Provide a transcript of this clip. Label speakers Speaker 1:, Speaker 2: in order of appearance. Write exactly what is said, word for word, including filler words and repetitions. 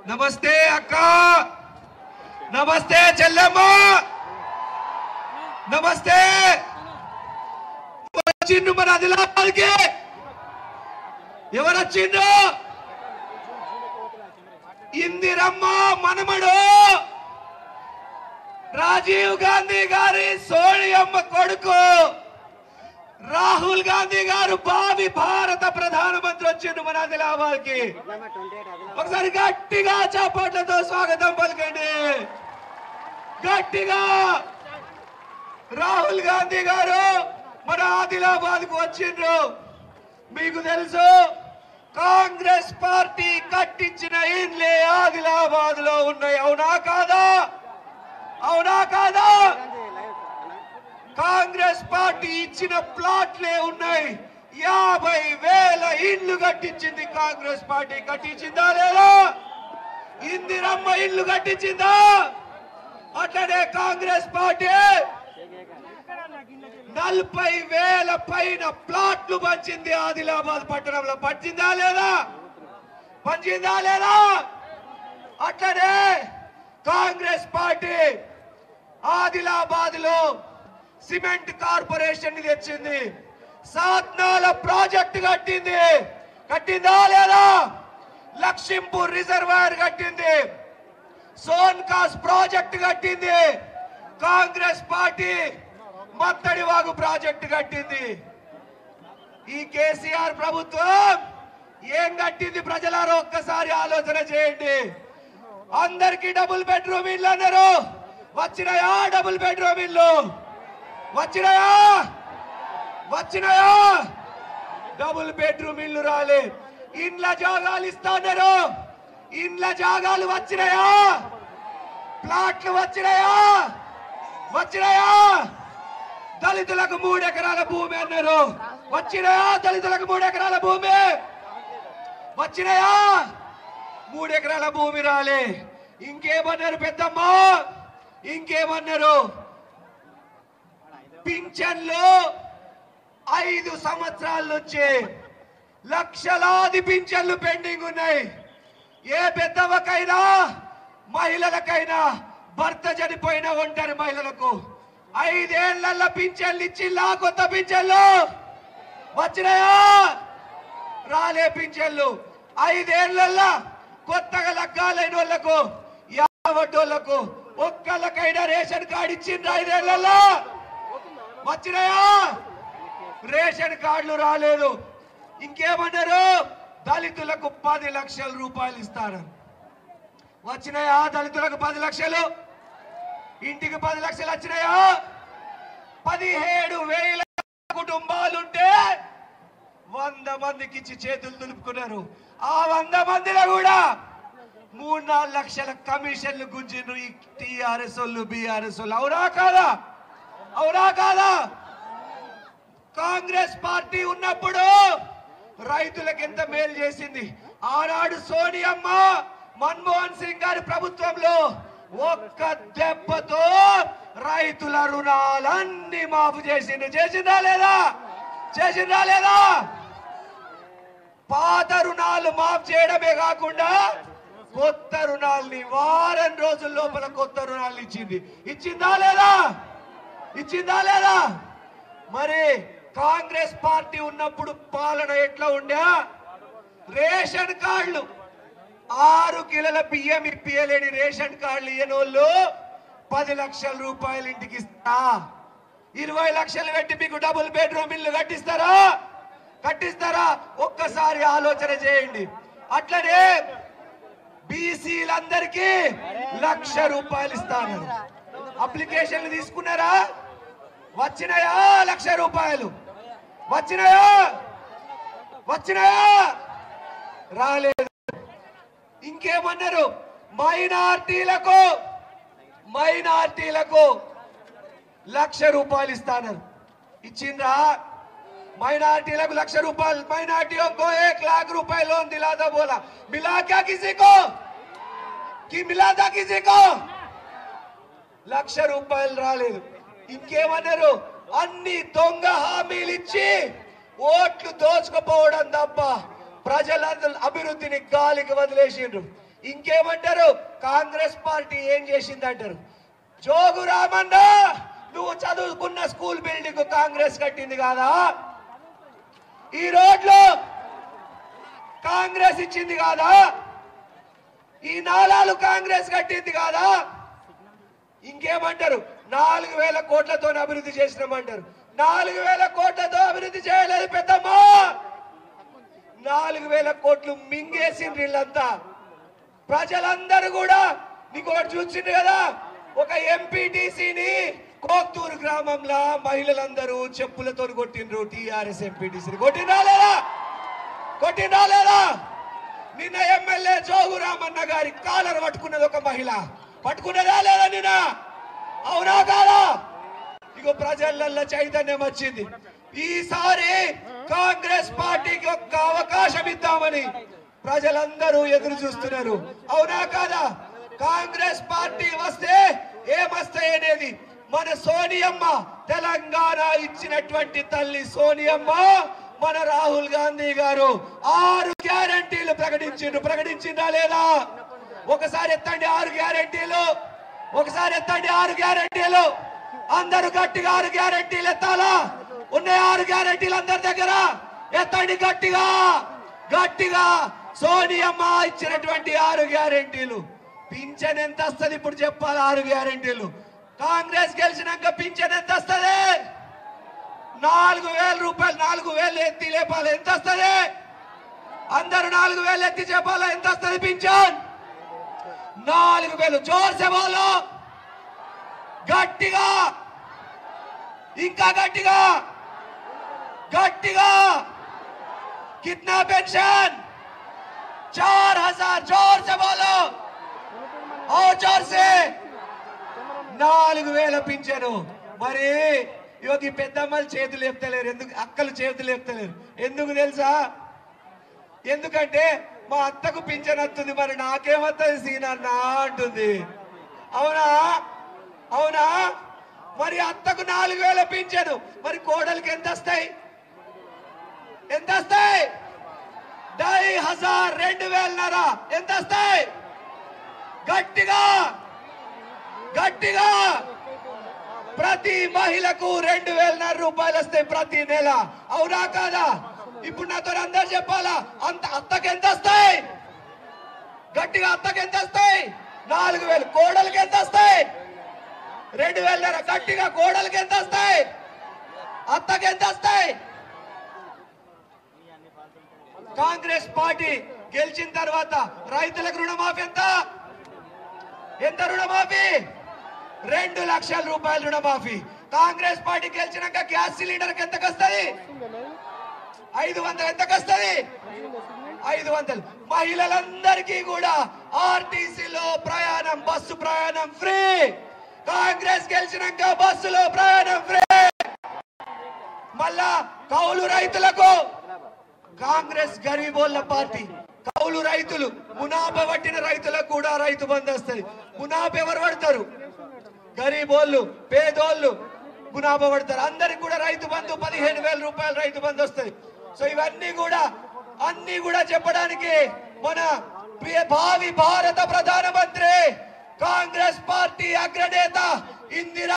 Speaker 1: నమస్తే అక్క, నమస్తే చెల్లెమ్మ, నమస్తే. వచ్చిండు మన ఆదిలాబాద్కి, ఎవరొచ్చిండ్రు? ఇందిరమ్మ మనమడు రాజీవ్ గాంధీ గారి సోనియమ్మ కొడుకు రాహుల్ గాంధీ గారు భావి భారత ప్రధానమంత్రి వచ్చిండు మన ఆదిలాబాద్కి. ఒకసారి గట్టిగా చప్పట్లతో స్వాగతం పలకండి. గట్టిగా. రాహుల్ గాంధీ గారు మన ఆదిలాబాద్ కు వచ్చిండ్రు. మీకు తెలుసు, కాంగ్రెస్ పార్టీ కట్టించిన ఇండ్లే ఆదిలాబాద్ లో ఉన్నాయి. అవునా కాదా? అవునా కాదా? కాంగ్రెస్ పార్టీ ఇచ్చిన ప్లాట్లే ఉన్నాయి. యాభై వేల ఇండ్లు కట్టించింది కాంగ్రెస్ పార్టీ. కట్టించిందా లేదా? ఇందిరమ్మ ఇల్లు కట్టించిందా? అట్లనే కాంగ్రెస్ పార్టీ నలభై వేల పైన ప్లాట్లు పంచింది ఆదిలాబాద్ పట్టణంలో. పంచిందా లేదా? పంచిందా లేదా? అట్లనే కాంగ్రెస్ పార్టీ ఆదిలాబాద్ లో సిమెంట్ కార్పొరేషన్ తెచ్చింది. సాత్నాల ప్రాజెక్టు కట్టింది. కట్టిందా లేదా? లక్ష్మీపూర్ రిజర్వాయర్ కట్టింది. సోన్కాస్ ప్రాజెక్టు కట్టింది. కాంగ్రెస్ పార్టీ మత్తడివాగు ప్రాజెక్టు కట్టింది. ఈ కేసీఆర్ ప్రభుత్వం ఏం కట్టింది ప్రజలారా? ఒక్కసారి ఆలోచన చేయండి. అందరికీ డబుల్ బెడ్రూమ్ ఇల్లు అన్నారు. వచ్చినాయా డబుల్ బెడ్రూమ్ ఇల్లు? వచ్చినాయా? వచ్చినాయా? డబుల్ బెడ్రూమ్ ఇల్లు రాలే. ఇండ్ల జాగాలు ఇస్తాన్నారు. ఇండ్ల జాగాలు వచ్చినాయా? ప్లాట్లు వచ్చినాయా? వచ్చినాయా? దళితులకు మూడు ఎకరాల భూమి అన్నారు. వచ్చినాయా? దళితులకు మూడు ఎకరాల భూమి వచ్చినాయా? మూడు ఎకరాల భూమి రాలే. ఇంకేమన్నారు పెద్దమ్మ? ఇంకేమన్నారు? పింఛన్లు ఐదు సంవత్సరాల నుంచి లక్షలాది పింఛన్లు పెండింగ్ ఉన్నాయి. ఏ పెద్దవకైనా మహిళలకైనా భర్త చనిపోయిన ఒంటరి మహిళలకు ఐదేళ్ల పింఛన్లు ఇచ్చిలా? కొత్త పింఛన్లు వచ్చినాయా? రాలే పింఛన్లు. ఐదేళ్ల కొత్తగా లగ్గాలైన వాళ్ళకు, యావడ్డోళ్లకు ఒక్కళ్ళకైనా రేషన్ కార్డు ఇచ్చిండ్రు ఐదేళ్లలో? వచ్చినాయా? రేషన్ కార్డులు రాలేదు. ఇంకేమన్నారు? దళితులకు పది లక్షల రూపాయలు ఇస్తారు. వచ్చినాయా? దళితులకు పది లక్షలు, ఇంటికి పది లక్షలు వచ్చినాయా? పదిహేడు వేల కుటుంబాలుంటే వంద మందికి ఇచ్చి చేతులు దులుపుకున్నారు. ఆ వంద మందిలో కూడా మూడు నాలుగు లక్షల కమిషన్లు గుంజిండ్రు ఈ టిఆర్ఎస్ వాళ్ళు, బిఆర్ఎస్ వాళ్ళు. అవునా కాదా? అవునా కాదా? కాంగ్రెస్ పార్టీ ఉన్నప్పుడు రైతులకు ఎంత మేలు చేసింది. ఆనాడు సోనియమ్మ మన్మోహన్ సింగ్ గారి ప్రభుత్వంలో ఒక్క దెబ్బతో రైతుల రుణాలన్నీ మాఫు చేసింది. చేసిందా లేదా? చేసిందా లేదా? పాత రుణాలు మాఫ్ చేయడమే కాకుండా కొత్త రుణాలని వారం రోజుల లోపల కొత్త రుణాలు ఇచ్చింది. ఇచ్చిందా లేదా? ఇచ్చిందా లేదా? మరి కాంగ్రెస్ పార్టీ ఉన్నప్పుడు పాలన ఎట్లా ఉండే? రేషన్ కార్డులు ఆరు కిలోల బియ్యం ఇప్పియలేని రేషన్ కార్డులు ఇయ్యనోళ్ళు పది లక్షల రూపాయలు ఇంటికి ఇస్తా, ఇరవై లక్షలు పెట్టి మీకు డబుల్ బెడ్రూమ్ ఇల్లు కట్టిస్తారా? కట్టిస్తారా? ఒక్కసారి ఆలోచన చేయండి. అట్లనే బీసీలందరికీ లక్ష రూపాయలు ఇస్తాను. అప్లికేషన్లు తీసుకున్నారా? వచ్చినాయా? లక్ష రూపాయలు వచ్చినాయా? వచ్చినాయా? రాలేదు. ఇంకేమన్నారు? మైనార్టీలకు మైనార్టీలకు లక్ష రూపాయలు ఇస్తాన్నారు. ఇచ్చిండ్రా? माइनॉरिटी लक्ष रुपये माइनॉरिटियों को एक लाख रुपए लोन दिला था, बोला मिला क्या किसी को कि मिला था किसी को लक्ष रुपये రాలేదు ఇంకేమన్నారు అన్ని దొంగ హామీలు ఇచ్చి ఓట్లు దోచుకుపోవడం తప్ప ప్రజల అభివృద్ధిని గాలికి వదిలేసిండ్రు ఇంకేమంటారు? కాంగ్రెస్ పార్టీ ఏం చేసిందంటారు. జోగు రామన్న, నువ్వు చదువుకున్న స్కూల్ బిల్డింగ్ కాంగ్రెస్ కట్టింది కాదా? ఈ రోడ్లు కాంగ్రెస్ ఇచ్చింది కాదా? ఈ నాలాలు కాంగ్రెస్ కట్టింది కాదా? ఇంకేమంటారు? నాలుగు వేల కోట్లతో అభివృద్ధి చేసినామంటారు. నాలుగు వేల కోట్లతో అభివృద్ధి చేయలేదు పెద్దమ్మా. నాలుగు వేల కోట్లు మింగేసిండ్రు వీళ్ళంతా. ప్రజలందరూ కూడా నీకు ఒకటి చూసిండ్రు కదా, ఒక ఎంపీటీసీని కోత్తూరు గ్రామంలో మహిళలందరూ చెప్పులతో కొట్టిండ్రు. టీఆర్ఎస్ ఎంపీటీసీని కొట్టిందా లేదా? కొట్టిందా లేదా? నిన్న ఎమ్మెల్యే జోగు రామన్న గారి కాలర్ పట్టుకున్నది ఒక మహిళ. పట్టుకున్నదా లేదా నిన్న? అవునా కాదా? ఇగో ప్రజలలో చైతన్యం వచ్చింది. ఈసారి కాంగ్రెస్ పార్టీకి ఒక్క అవకాశం ఇద్దామని ప్రజలందరూ ఎదురు చూస్తున్నారు. అవునా కాదా? కాంగ్రెస్ పార్టీ వస్తే ఏమస్తాయి అనేది మన సోనియమ్మ, తెలంగాణ ఇచ్చినటువంటి తల్లి సోనియమ్మ, మన రాహుల్ గాంధీ గారు ఆరు గ్యారంటీలు ప్రకటించిండ్రు. ప్రకటించిందా లేదా? ఒకసారి ఎత్తండి ఆరు గ్యారంటీలు. ఒకసారి ఎత్తండి ఆరు గ్యారంటీలు. అందరూ గట్టిగా ఆరు గ్యారంటీలు ఎత్తాలా? ఉన్నాయి ఆరు గ్యారంటీలు అందరి దగ్గర. ఎత్తండి గట్టిగా గట్టిగా. సోనియమ్మ ఇచ్చినటువంటి ఆరు గ్యారంటీలు. పింఛన్ ఎంత వస్తుంది ఇప్పుడు చెప్పాలి? ఆరు గ్యారంటీలు. కాంగ్రెస్ గెలిచినాక పింఛన్ ఎంత వస్తుంది? నాలుగు వేల రూపాయలు. నాలుగు వేలు ఎత్తి లేపాలి. ఎంత వస్తుంది? అందరూ నాలుగు వేలు ఎత్తి చెప్పాలి. ఎంత వస్తుంది పింఛన్? నాలుగు వేలు. జోర్సే బోలో, గట్టిగా, ఇంకా గట్టిగా గట్టిగా. कितना पेंशन? चार हजार. जोर से बोलो और जोर से. నాలుగు వేల పింఛను. మరి యోగి పెద్దమ్మలు చేతులు లేపుతలేరు. ఎందుకు? అక్కలు చేతులు లేపుతలేరు. ఎందుకు తెలుసా? ఎందుకంటే మా అత్తకు పింఛన్ వస్తుంది, మరి నాకేమవుతుంది సీనన్నా అంటుంది. అవునా? అవునా? మరి అత్తకు నాలుగు వేల పింఛను, మరి కోడలికి ఎంత వస్తాయి? ఎంత వస్తాయి? ढाई हजार. రెండు వేలన్నర. ఎంత వస్తాయి? గట్టిగా గట్టిగా. ప్రతి మహిళకు రెండు వేలన్నర రూపాయలు వస్తాయి ప్రతి నెల. అవునా కాదా? ఇప్పుడు నాతో అందరు చెప్పాలా? అంత అత్తకి ఎంత వస్తాయి? గట్టిగా అత్తకి ఎంత వస్తాయి? నాలుగు వేలు. కోడలికి ఎంత వస్తాయి? రెండు వేలన్నర. గట్టిగా కోడలికి ఎంత వస్తాయి? అత్తకి ఎంత వస్తాయి? కాంగ్రెస్ పార్టీ గెలిచిన తర్వాత రైతులకు రుణమాఫీ ఎంత? ఎంత రుణమాఫీ? రెండు లక్షల రూపాయలు రుణమాఫీ. కాంగ్రెస్ పార్టీ గెలిచినాక గ్యాస్ సిలిండర్ కి ఎంతకు వస్తుంది? ఐదు వందలు. ఎంతకు వస్తుంది? ఐదు వందలు. మహిళలందరికీ కూడా ఆర్టీసీలో ప్రయాణం, బస్సు ప్రయాణం ఫ్రీ. కాంగ్రెస్ గెలిచినాక బస్సులో ప్రయాణం ఫ్రీ. మళ్ళా కౌలు రైతులకు కాంగ్రెస్ గరీబోళ్ళ పార్టీ. కౌలు రైతులు, మునాబ పట్టిన రైతులకు కూడా రైతు బంధు వస్తుంది. మునాబ ఎవరు పడతారు? గరీబోళ్ళు, పేదోళ్ళు మునాబ పడతారు. అందరికి కూడా రైతు బంధు పదిహేను వేల రూపాయలు రైతు బంధు వస్తాయి. సో ఇవన్నీ కూడా అన్ని కూడా చెప్పడానికి మన భావి భారత ప్రధానమంత్రి కాంగ్రెస్ పార్టీ అగ్రనేత ఇందిరా